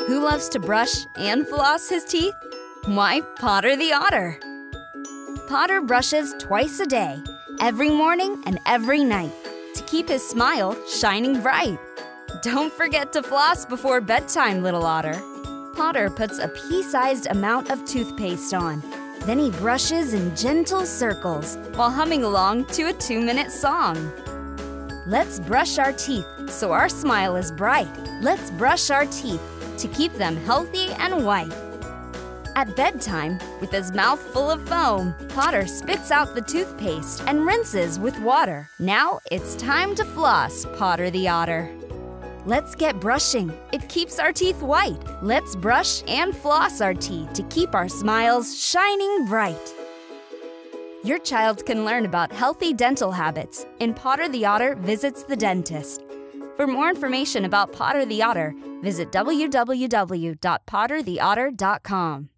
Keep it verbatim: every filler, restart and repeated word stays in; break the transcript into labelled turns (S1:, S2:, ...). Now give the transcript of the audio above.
S1: Who loves to brush and floss his teeth? Why, Potter the otter. Potter brushes twice a day, every morning and every night, to keep his smile shining bright. Don't forget to floss before bedtime, little otter. Potter puts a pea-sized amount of toothpaste on. Then he brushes in gentle circles while humming along to a two-minute song. Let's brush our teeth so our smile is bright. Let's brush our teeth to keep them healthy and white. At bedtime, with his mouth full of foam, Potter spits out the toothpaste and rinses with water. Now it's time to floss, Potter the otter. Let's get brushing. It keeps our teeth white. Let's brush and floss our teeth to keep our smiles shining bright. Your child can learn about healthy dental habits in Potter the Otter Visits the Dentist. For more information about Potter the Otter, visit w w w dot potter the otter dot com.